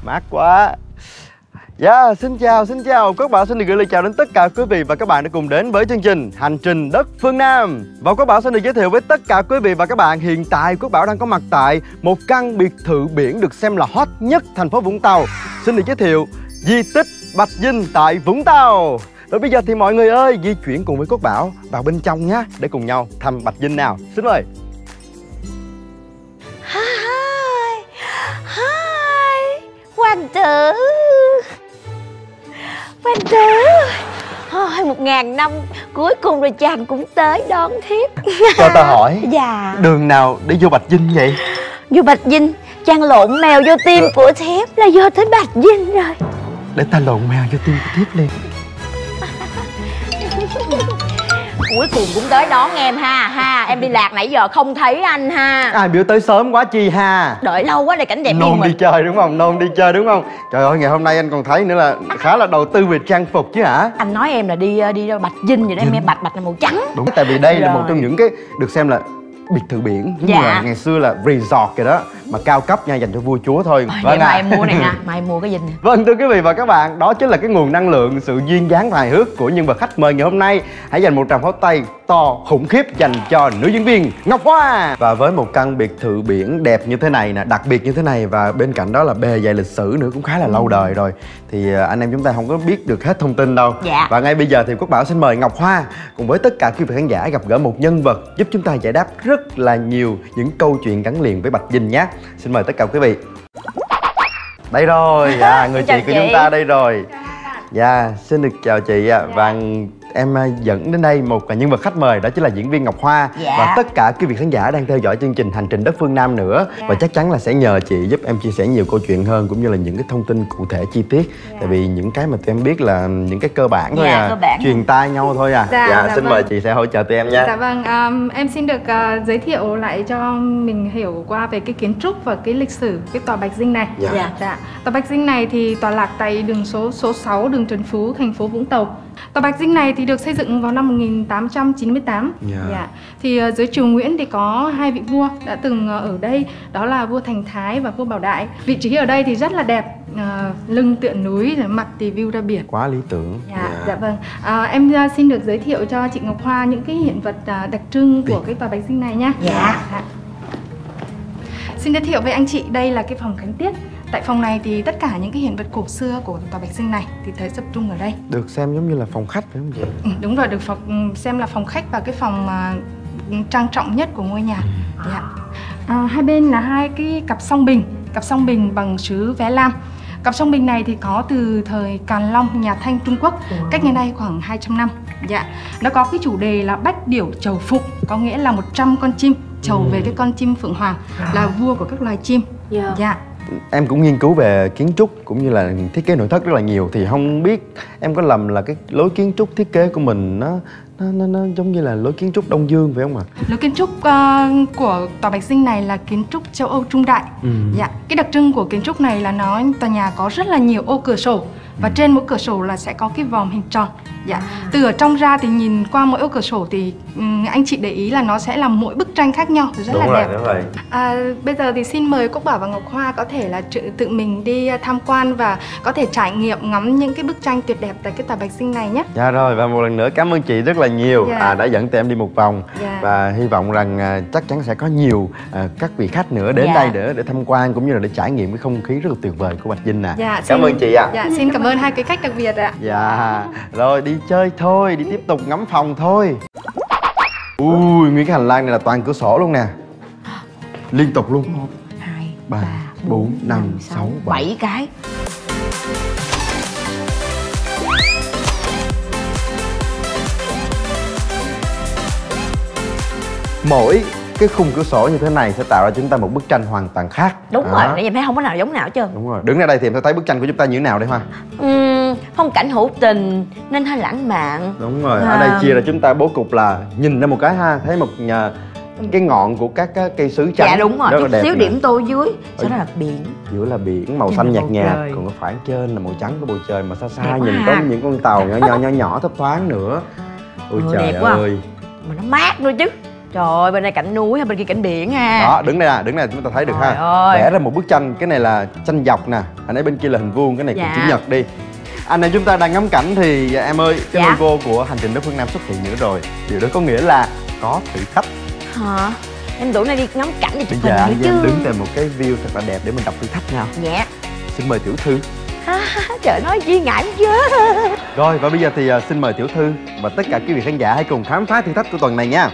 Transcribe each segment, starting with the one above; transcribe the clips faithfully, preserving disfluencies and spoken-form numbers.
Mát quá. Yeah, xin chào, xin chào. Quốc Bảo xin được gửi lời chào đến tất cả quý vị và các bạn đã cùng đến với chương trình Hành trình đất phương Nam. Và Quốc Bảo xin được giới thiệu với tất cả quý vị và các bạn, hiện tại Quốc Bảo đang có mặt tại một căn biệt thự biển được xem là hot nhất thành phố Vũng Tàu. Xin được giới thiệu di tích Bạch Dinh tại Vũng Tàu. Và bây giờ thì mọi người ơi, di chuyển cùng với Quốc Bảo vào bên trong nhé, để cùng nhau thăm Bạch Dinh nào. Xin mời. Hi, hi, hoàng tử, hoàng tử. Ôi, một ngàn năm cuối cùng rồi chàng cũng tới đón thiếp. Cho ta hỏi, dạ, đường nào để vô Bạch Dinh vậy? vô Bạch Dinh, chàng lộn mèo vô tim ừ. của thiếp là vô tới Bạch Dinh rồi. Để ta lộn mèo vô tim của thiếp liền. Cuối cùng cũng tới đón em ha. Ha, em đi lạc nãy giờ không thấy anh ha. Ai biểu tới sớm quá chi ha. Đợi lâu quá để cảnh đẹp. Nôn đi chơi đúng không? Nôn đi chơi đúng không? Trời ơi, ngày hôm nay anh còn thấy nữa là khá là đầu tư về trang phục chứ hả? Anh nói em là đi đi ra Bạch Dinh vậy đó. Em bạch bạch là màu trắng. Đúng, tại vì đây rồi. là một trong những cái được xem là biệt thự biển, nhưng dạ. mà ngày xưa là resort rồi đó, mà cao cấp nha, dành cho vua chúa thôi. Ôi, vâng à. Mà em mua này nè, mà em mua cái gì nè. Vâng, thưa quý vị và các bạn, đó chính là cái nguồn năng lượng, sự duyên dáng và hài hước của nhân vật khách mời ngày hôm nay. Hãy dành một tràng pháo tay to khủng khiếp dành cho nữ diễn viên Ngọc Hoa. Và với một căn biệt thự biển đẹp như thế này nè, đặc biệt như thế này, và bên cạnh đó là bề dày lịch sử nữa, cũng khá là lâu đời rồi, thì anh em chúng ta không có biết được hết thông tin đâu. Dạ. Và ngay bây giờ thì Quốc Bảo xin mời Ngọc Hoa cùng với tất cả quý vị khán giả gặp gỡ một nhân vật giúp chúng ta giải đáp rất là nhiều những câu chuyện gắn liền với Bạch Dinh nhé. Xin mời tất cả quý vị. Đây rồi, dạ, người chị của chúng ta đây rồi. Dạ, xin được chào chị ạ. Và em dẫn đến đây một nhân vật khách mời, đó chính là diễn viên Ngọc Hoa. Dạ. Và tất cả quý vị khán giả đang theo dõi chương trình Hành trình đất phương Nam nữa. Dạ. Và chắc chắn là sẽ nhờ chị giúp em chia sẻ nhiều câu chuyện hơn, cũng như là những cái thông tin cụ thể chi tiết. Dạ. Tại vì những cái mà tụi em biết là những cái cơ bản thôi. Dạ, à, cơ bản. Truyền tai nhau thôi à. Dạ, dạ, dạ xin vâng. mời chị sẽ hỗ trợ tụi em nha. Dạ vâng, um, em xin được uh, giới thiệu lại cho mình hiểu qua về cái kiến trúc và cái lịch sử cái tòa Bạch Dinh này. Dạ. Dạ. Dạ. Tòa Bạch Dinh này thì tọa lạc tại đường số số sáu, đường Trần Phú, thành phố Vũng Tàu. Tòa Bạch Dinh này thì được xây dựng vào năm một nghìn tám trăm chín mươi tám. Yeah. Dạ. Thì uh, dưới triều Nguyễn thì có hai vị vua đã từng uh, ở đây, đó là vua Thành Thái và vua Bảo Đại. Vị trí ở đây thì rất là đẹp, uh, lưng tựa núi, mặt thì view ra biển. Quá lý tưởng. Dạ, yeah. dạ vâng. À, em uh, xin được giới thiệu cho chị Ngọc Hoa những cái hiện vật uh, đặc trưng của cái tòa Bạch Dinh này nhé. Dạ. Dạ. Xin giới thiệu với anh chị, đây là cái phòng khánh tiết. Tại phòng này thì tất cả những cái hiện vật cổ xưa của tòa Bạch Dinh này thì thấy tập trung ở đây. Được xem giống như là phòng khách phải không chị? Ừ, đúng rồi, được phòng, xem là phòng khách và cái phòng uh, trang trọng nhất của ngôi nhà. Ừ. Dạ. À, hai bên là hai cái cặp song bình, cặp song bình bằng sứ vé lam. Cặp song bình này thì có từ thời Càn Long, nhà Thanh Trung Quốc, ừ. cách ngày nay khoảng hai trăm năm. Dạ. Nó có cái chủ đề là bách điểu chầu phụng, có nghĩa là một trăm con chim chầu ừ. về cái con chim phượng hoàng, à. là vua của các loài chim. Yeah. Dạ. Em cũng nghiên cứu về kiến trúc cũng như là thiết kế nội thất rất là nhiều, thì không biết em có lầm là cái lối kiến trúc thiết kế của mình nó nó nó, nó giống như là lối kiến trúc Đông Dương phải không ạ? À? Lối kiến trúc uh, của tòa Bạch Dinh này là kiến trúc châu Âu trung đại. Ừ. Dạ. Cái đặc trưng của kiến trúc này là nó tòa nhà có rất là nhiều ô cửa sổ, và ừ. trên mỗi cửa sổ là sẽ có cái vòm hình tròn. Dạ. Từ ở trong ra thì nhìn qua mỗi ô cửa sổ thì um, anh chị để ý là nó sẽ là mỗi bức tranh khác nhau, rất đúng là rồi, đẹp. Đúng rồi. À, bây giờ thì xin mời Quốc Bảo và Ngọc Hoa có thể là tự mình đi tham quan và có thể trải nghiệm ngắm những cái bức tranh tuyệt đẹp tại cái tòa Bạch Dinh này nhé. Dạ rồi, và một lần nữa cảm ơn chị rất là nhiều. Dạ. à, đã dẫn tụi em đi một vòng. Dạ. Và hy vọng rằng à, chắc chắn sẽ có nhiều à, các vị khách nữa đến dạ. đây để để tham quan cũng như là để trải nghiệm cái không khí rất là tuyệt vời của Bạch Dinh nè. Dạ, cảm xin, ơn chị ạ. À. Dạ, xin cảm ơn hai cái khách đặc biệt ạ. Dạ, rồi đi chơi thôi, đi tiếp tục ngắm phòng thôi. Ui, nguyên cái hành lang này là toàn cửa sổ luôn nè. Liên tục luôn. Một, hai, ba, bốn, năm, sáu, bảy cái. Mỗi cái khung cửa sổ như thế này sẽ tạo ra chúng ta một bức tranh hoàn toàn khác. Đúng à. rồi, nãy giờ thấy không có nào giống nào chứ. Đúng rồi, đứng ra đây thì em sẽ thấy bức tranh của chúng ta như thế nào đây Hoa? Uhm, phong cảnh hữu tình nên hơi lãng mạn. Đúng rồi, à. ở đây chia ra chúng ta bố cục là nhìn ra một cái ha, thấy một nhà, cái ngọn của các cây sứ trắng. Dạ đúng rồi, rất là đẹp xíu nè. Điểm tô dưới, sau đó là biển. Giữa là biển màu xanh nhạt nhạt, còn ở khoảng trên là màu trắng của bầu trời, mà xa xa đẹp nhìn ha. có những con tàu nhỏ nhỏ nhỏ nhỏ thấp thoáng nữa. Ôi ừ, trời đẹp quá. ơi. Mà nó mát nữa chứ. Trời ơi, bên đây cảnh núi hay bên kia cảnh biển ha. Đó, đứng đây nè, đứng này chúng ta thấy được Trời ha. ơi. Vẽ ra một bức tranh, cái này là tranh dọc nè, anh ấy bên kia là hình vuông, cái này Dạ. hình chữ nhật đi. Anh này chúng ta đang ngắm cảnh thì em ơi, cái Dạ. logo của Hành Trình Đất Phương Nam xuất hiện nữa rồi. Điều đó có nghĩa là có thử thách. Hả? Em tưởng nay đi ngắm cảnh thì Bây chụp giờ hình anh nữa em chứ. đứng tại một cái view thật là đẹp để mình đọc thử thách nào. Dạ. Xin mời tiểu thư. À, trời nói chi ngại chứ. Rồi và bây giờ thì uh, xin mời tiểu thư và tất cả quý vị khán giả hãy cùng khám phá thử thách của tuần này nha.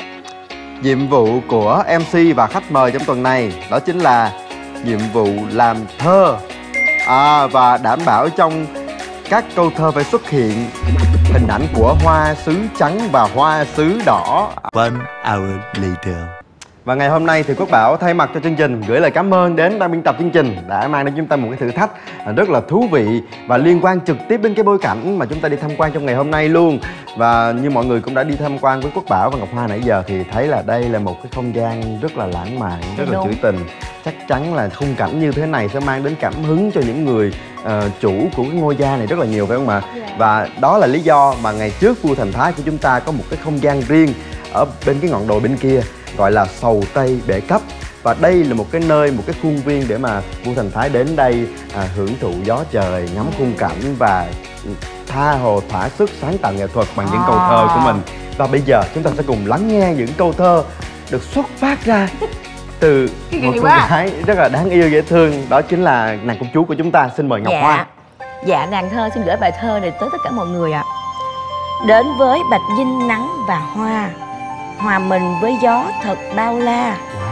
Nhiệm vụ của em xê và khách mời trong tuần này đó chính là nhiệm vụ làm thơ, à, và đảm bảo trong các câu thơ phải xuất hiện hình ảnh của hoa sứ trắng và hoa sứ đỏ. One hour later. Và ngày hôm nay thì Quốc Bảo thay mặt cho chương trình gửi lời cảm ơn đến ban biên tập chương trình đã mang đến chúng ta một cái thử thách rất là thú vị và liên quan trực tiếp đến cái bối cảnh mà chúng ta đi tham quan trong ngày hôm nay luôn. Và như mọi người cũng đã đi tham quan với Quốc Bảo và Ngọc Hoa nãy giờ thì thấy là đây là một cái không gian rất là lãng mạn, rất là trữ tình. Chắc chắn là khung cảnh như thế này sẽ mang đến cảm hứng cho những người uh, chủ của cái ngôi gia này rất là nhiều, phải không ạ? Và đó là lý do mà ngày trước vua Thành Thái của chúng ta có một cái không gian riêng ở bên cái ngọn đồi bên kia gọi là Sầu Tây Bể Cấp. Và đây là một cái nơi, một cái khuôn viên để mà vua Thành Thái đến đây à, hưởng thụ gió trời, ngắm khung cảnh và tha hồ thỏa sức sáng tạo nghệ thuật bằng những câu thơ của mình. Và bây giờ chúng ta sẽ cùng lắng nghe những câu thơ được xuất phát ra từ một cô gái rất là đáng yêu dễ thương, đó chính là nàng công chúa của chúng ta. Xin mời Ngọc Dạ. Hoa. Dạ, nàng thơ xin gửi bài thơ này tới tất cả mọi người ạ. Đến với Bạch Dinh nắng và hoa, hòa mình với gió thật bao la.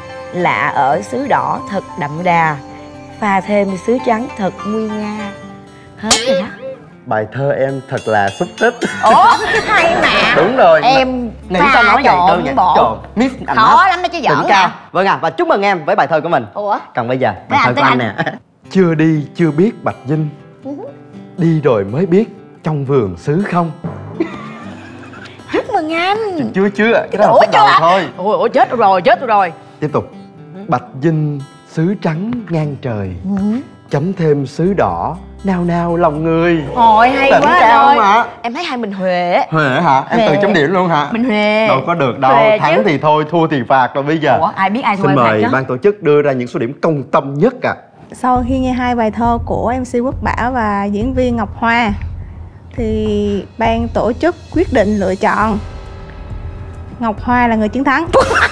Lạ ở xứ đỏ thật đậm đà, pha thêm xứ trắng thật nguy nga. Hết rồi đó. Bài thơ em thật là xúc tích. Ủa, hay mà. Đúng rồi. Em Nghĩ sao nói vậy đơn giản. bộ. Miss anh Khó hết. lắm đó chứ giỡn Đỉnh cao. à. Vâng à, và chúc mừng em với bài thơ của mình. Ủa? Còn bây giờ Để bài thơ anh của tới anh nè. Chưa đi chưa biết Bạch Dinh, đi rồi mới biết trong vườn xứ không. Chúc mừng anh. Chưa chưa, cái đó là Ủa bắt đầu chưa? thôi. Ủa, ủa chết rồi, chết rồi. Tiếp tục. Bạch Dinh xứ trắng ngang trời, chấm thêm xứ đỏ nao nao lòng người. Ôi hay Đỉnh quá anh cao ơi. mà. Em thấy hai mình Huệ. Huệ hả? Em Huệ. tự chấm điểm luôn hả? Mình Huệ. Đâu có được đâu, Huệ thắng chứ. thì thôi, thua thì phạt rồi bây giờ. Ủa, ai biết ai thua Xin ai phạt mời chứ? ban tổ chức đưa ra những số điểm công tâm nhất ạ. À. Sau khi nghe hai bài thơ của em xê Quốc Bảo và diễn viên Ngọc Hoa thì ban tổ chức quyết định lựa chọn Ngọc Hoa là người chiến thắng.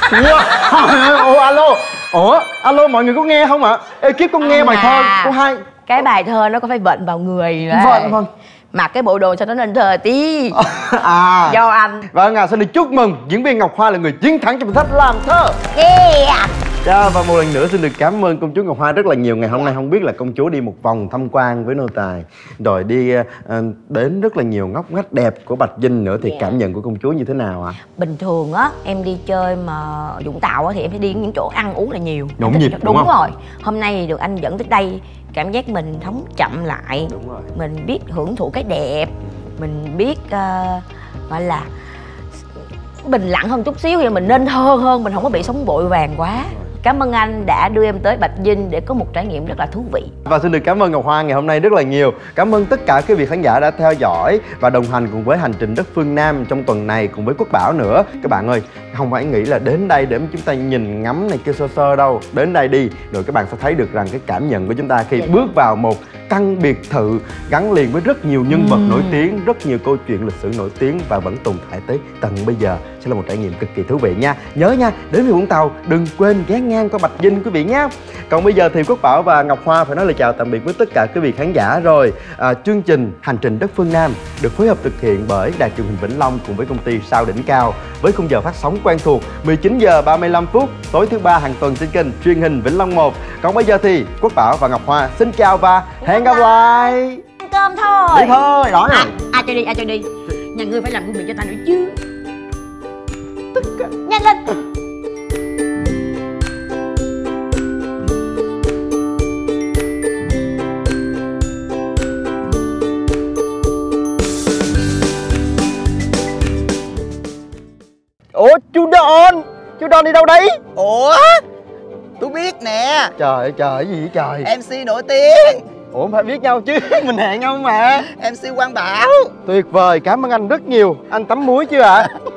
Ủa alo, ủa alo mọi người có nghe không ạ? Ekip có nghe Không bài thơ à. của hai? Cái bài thơ nó có phải vệnh vào người đấy. Vâng vâng. Mặc cái bộ đồ cho nó nên thơ tí. À. Do anh. Vâng à, xin được chúc mừng diễn viên Ngọc Hoa là người chiến thắng trong thử thách làm thơ. Yeah. Dạ, và một lần nữa xin được cảm ơn công chúa Ngọc Hoa rất là nhiều. Ngày hôm nay không biết là công chúa đi một vòng tham quan với nô tài, rồi đi uh, đến rất là nhiều ngóc ngách đẹp của Bạch Dinh nữa, thì Dạ. cảm nhận của công chúa như thế nào ạ? À? Bình thường á, em đi chơi mà Vũng Tàu á thì em phải đi những chỗ ăn uống là nhiều. Nhộn nhịp, đúng, đúng không? rồi. Hôm nay thì được anh dẫn tới đây, cảm giác mình thóng chậm lại. Đúng rồi. Mình biết hưởng thụ cái đẹp, mình biết uh, gọi là bình lặng hơn chút xíu, thì mình nên thơ hơn, mình không có bị sống vội vàng quá. Cảm ơn anh đã đưa em tới Bạch Dinh để có một trải nghiệm rất là thú vị. Và xin được cảm ơn Ngọc Hoa ngày hôm nay rất là nhiều. Cảm ơn tất cả quý vị khán giả đã theo dõi và đồng hành cùng với hành trình đất phương Nam trong tuần này cùng với Quốc Bảo nữa. Các bạn ơi, không phải nghĩ là đến đây để chúng ta nhìn ngắm này kia sơ sơ đâu. Đến đây đi, rồi các bạn sẽ thấy được rằng cái cảm nhận của chúng ta khi bước vào một căn biệt thự gắn liền với rất nhiều nhân vật nổi tiếng, rất nhiều câu chuyện lịch sử nổi tiếng và vẫn tồn tại tới tận bây giờ. Sẽ là một trải nghiệm cực kỳ thú vị nha. Nhớ nha, đến với Vũng Tàu đừng quên ghé ngang qua Bạch Dinh quý vị nhé. Còn bây giờ thì Quốc Bảo và Ngọc Hoa phải nói lời chào tạm biệt với tất cả quý vị khán giả rồi. À, chương trình Hành trình đất phương Nam được phối hợp thực hiện bởi Đài truyền hình Vĩnh Long cùng với công ty Sao Đỉnh Cao, với khung giờ phát sóng quen thuộc mười chín giờ ba mươi lăm phút tối thứ ba hàng tuần trên kênh truyền hình Vĩnh Long một. Còn bây giờ thì Quốc Bảo và Ngọc Hoa xin chào và hẹn gặp lại. Ăn cơm thôi. Đi thôi, đó nè. À, à cho đi, à cho đi. Nhà ngươi phải làm quân vị cho ta nữa chứ. Nhanh lên. Ủa chú Đôn, chú Đôn đi đâu đấy? Ủa? Tôi biết nè. Trời ơi trời, cái gì vậy trời? em xê nổi tiếng. Ủa không phải biết nhau chứ, mình hẹn nhau mà. em xê Quang Bảo. Tuyệt vời, cảm ơn anh rất nhiều. Anh tắm muối chưa ạ? À?